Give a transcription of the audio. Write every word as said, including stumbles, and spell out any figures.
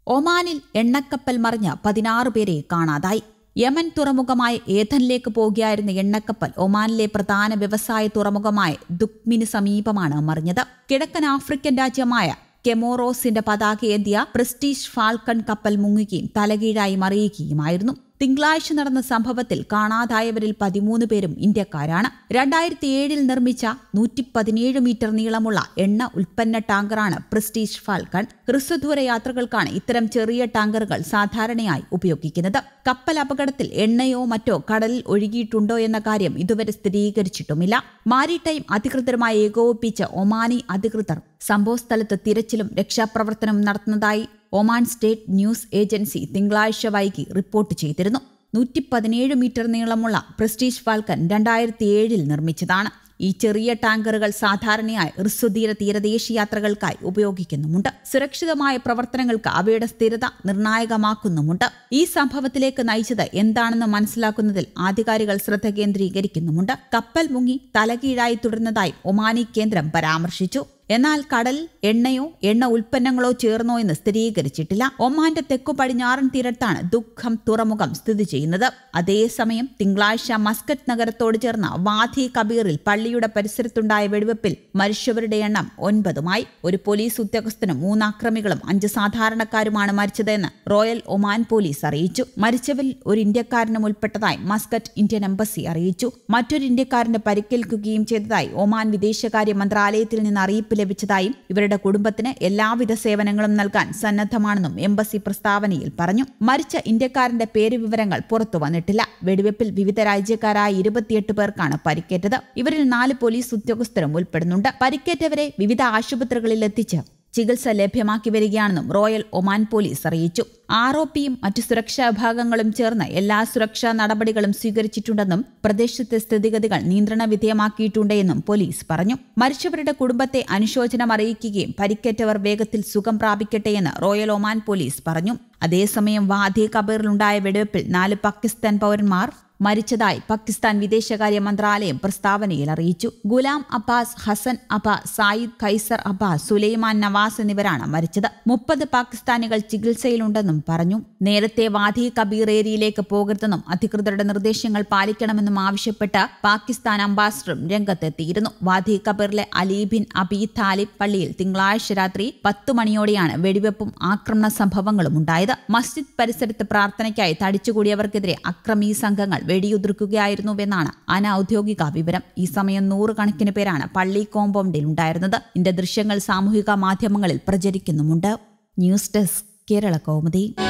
ഒമാനിൽ എണ്ണക്കപ്പൽ മറിഞ്ഞ് പതിനാറ് പേരെ കാണാതായി. യമൻ തുറമുഖമായ ഏഥനിലേക്ക് പോകുകയായിരുന്ന എണ്ണക്കപ്പൽ ഒമാനിലെ പ്രധാന വ്യവസായ തുറമുഖമായ ദുഖ്മിന് സമീപമാണ് മറിഞ്ഞത്. കിഴക്കൻ ആഫ്രിക്കൻ രാജ്യമായ കെമോറോസിന്റെ പതാകയേന്തിയ പ്രസ്റ്റീജ് ഫാൽക്കൺ കപ്പൽ മുങ്ങുകയും തലകീഴായി മറിയുകയുമായിരുന്നു. തിങ്കളാഴ്ച നടന്ന സംഭവത്തിൽ കാണാതായവരിൽ പതിമൂന്ന് പേരും ഇന്ത്യക്കാരാണ്. രണ്ടായിരത്തി ഏഴിൽ നിർമ്മിച്ച നൂറ്റി പതിനേഴ് മീറ്റർ നീളമുള്ള എണ്ണ ഉൽപ്പന്ന ടാങ്കറാണ് പ്രസ്റ്റീജ് ഫാൽക്കൺ. ഹ്രസ്വദൂര യാത്രകൾക്കാണ് ഇത്തരം ചെറിയ ടാങ്കറുകൾ സാധാരണയായി ഉപയോഗിക്കുന്നത്. കപ്പൽ അപകടത്തിൽ എണ്ണയോ മറ്റോ കടലിൽ ഒഴുകിയിട്ടുണ്ടോ എന്ന കാര്യം ഇതുവരെ സ്ഥിരീകരിച്ചിട്ടുമില്ല. മാരിടൈം അധികൃതരുമായി ഏകോപിപ്പിച്ച് ഒമാനി അധികൃതർ സംഭവസ്ഥലത്ത് തിരച്ചിലും രക്ഷാപ്രവർത്തനവും നടത്തുന്നതായി ഒമാൻ സ്റ്റേറ്റ് ന്യൂസ് ഏജൻസി തിങ്കളാഴ്ച വൈകി റിപ്പോർട്ട് ചെയ്തിരുന്നു. നൂറ്റി പതിനേഴ് മീറ്റർ നീളമുള്ള പ്രസ്റ്റീജ് ഫാൽക്കൺ രണ്ടായിരത്തി ഏഴിൽ നിർമ്മിച്ചതാണ്. ഈ ചെറിയ ടാങ്കറുകൾ സാധാരണയായി ഹ്രസ്വദൂര തീരദേശ യാത്രകൾക്കായി ഉപയോഗിക്കുന്നുമുണ്ട്. സുരക്ഷിതമായ പ്രവർത്തനങ്ങൾക്ക് അവയുടെ സ്ഥിരത നിർണായകമാക്കുന്നുമുണ്ട്. ഈ സംഭവത്തിലേക്ക് നയിച്ചത് എന്താണെന്ന് മനസ്സിലാക്കുന്നതിൽ അധികാരികൾ ശ്രദ്ധ കേന്ദ്രീകരിക്കുന്നുമുണ്ട്. കപ്പൽ മുങ്ങി തലകീഴായി തുടരുന്നതായി ഒമാനി കേന്ദ്രം പരാമർശിച്ചു. എന്നാൽ കടലിൽ എണ്ണയോ എണ്ണ ഉൽപ്പന്നങ്ങളോ ചേർന്നോ എന്ന് സ്ഥിരീകരിച്ചിട്ടില്ല. ഒമാന്റെ തെക്കു പടിഞ്ഞാറൻ തീരത്താണ് ദുഃഖം തുറമുഖം സ്ഥിതി ചെയ്യുന്നത്. അതേസമയം തിങ്കളാഴ്ച മസ്കറ്റ് നഗരത്തോട് ചേർന്ന വാദി കബീറിൽ പള്ളിയുടെ പരിസരത്തുണ്ടായ വെടിവെപ്പിൽ മരിച്ചവരുടെ എണ്ണം ഒൻപതുമായി. ഒരു പോലീസ് ഉദ്യോഗസ്ഥനും മൂന്ന് അക്രമികളും അഞ്ച് സാധാരണക്കാരുമാണ് മരിച്ചതെന്ന് റോയൽ ഒമാൻ പോലീസ് അറിയിച്ചു. മരിച്ചവരിൽ ഒരു ഇന്ത്യക്കാരനും ഉൾപ്പെട്ടതായി മസ്കറ്റ് ഇന്ത്യൻ എംബസി അറിയിച്ചു. മറ്റൊരു ഇന്ത്യക്കാരന് പരിക്കേൽക്കുകയും ചെയ്തതായി ഒമാൻ വിദേശകാര്യ മന്ത്രാലയത്തിൽ നിന്ന് അറിയിപ്പ് ലഭിച്ചതായും ഇവരുടെ കുടുംബത്തിന് എല്ലാവിധ സേവനങ്ങളും നൽകാൻ സന്നദ്ധമാണെന്നും എംബസി പ്രസ്താവനയിൽ പറഞ്ഞു. മരിച്ച ഇന്ത്യക്കാരന്റെ പേര് വിവരങ്ങൾ പുറത്തു വന്നിട്ടില്ല. വെടിവെപ്പിൽ വിവിധ രാജ്യക്കാരായ ഇരുപത്തിയെട്ട് പേർക്കാണ് പരിക്കേറ്റത്. ഇവരിൽ നാല് പോലീസ് ഉദ്യോഗസ്ഥരും ഉൾപ്പെടുന്നുണ്ട്. പരിക്കേറ്റവരെ വിവിധ ആശുപത്രികളിൽ എത്തിച്ച് ചികിത്സ ലഭ്യമാക്കി വരികയാണെന്നും റോയൽ ഒമാൻ പോലീസ് അറിയിച്ചു. ആർ ഒ പിയും മറ്റു സുരക്ഷാ വിഭാഗങ്ങളും ചേർന്ന് എല്ലാ സുരക്ഷാ നടപടികളും സ്വീകരിച്ചിട്ടുണ്ടെന്നും പ്രദേശത്തെ സ്ഥിതിഗതികൾ നിയന്ത്രണ വിധേയമാക്കിയിട്ടുണ്ടെന്നും പോലീസ് പറഞ്ഞു. മരിച്ചവരുടെ കുടുംബത്തെ അനുശോചനം അറിയിക്കുകയും പരിക്കേറ്റവർ വേഗത്തിൽ സുഖം പ്രാപിക്കട്ടെയെന്ന് റോയൽ ഒമാൻ പോലീസ് പറഞ്ഞു. അതേസമയം വാദി കബീറിലുണ്ടായ വെടിവെപ്പിൽ നാല് പാകിസ്ഥാൻ പൗരന്മാർ മരിച്ചതായി പാകിസ്ഥാൻ വിദേശകാര്യ മന്ത്രാലയം പ്രസ്താവനയിൽ അറിയിച്ചു. ഗുലാം അബ്ബാസ്, ഹസൻ അബ്ബാസ്, സായിദ് ഖൈസർ അബ്ബാസ്, സുലൈമാൻ നവാസ് എന്നിവരാണ് മരിച്ചത്. മുപ്പത് പാകിസ്ഥാനികൾ ചികിത്സയിലുണ്ടെന്നും പറഞ്ഞു. നേരത്തെ വാദി കബീർ ഏരിയയിലേക്ക് പോകരുതെന്നും അധികൃതരുടെ നിർദ്ദേശങ്ങൾ പാലിക്കണമെന്നും ആവശ്യപ്പെട്ട് പാകിസ്ഥാൻ അംബാസഡറും രംഗത്തെത്തിയിരുന്നു. വാദി കബീറിലെ അലി ബിൻ അബി താലിബ് പള്ളിയിൽ തിങ്കളാഴ്ച രാത്രി പത്തു മണിയോടെയാണ് വെടിവെപ്പും ആക്രമണ സംഭവങ്ങളും ഉണ്ടായത്. മസ്ജിദ് പരിസരത്ത് പ്രാർത്ഥനയ്ക്കായി തടിച്ചുകൂടിയവർക്കെതിരെ അക്രമി സംഘങ്ങൾ വെടിയുതിർക്കുകയായിരുന്നുവെന്നാണ് അനൌദ്യോഗിക വിവരം. ഈ സമയം നൂറുകണക്കിന് പേരാണ് പള്ളി കോമ്പൗണ്ടിൽ ഉണ്ടായിരുന്നത്. ഇതിന്റെ ദൃശ്യങ്ങൾ സാമൂഹിക മാധ്യമങ്ങളിൽ പ്രചരിക്കുന്നുമുണ്ട്. News desk Kerala Kaumudi.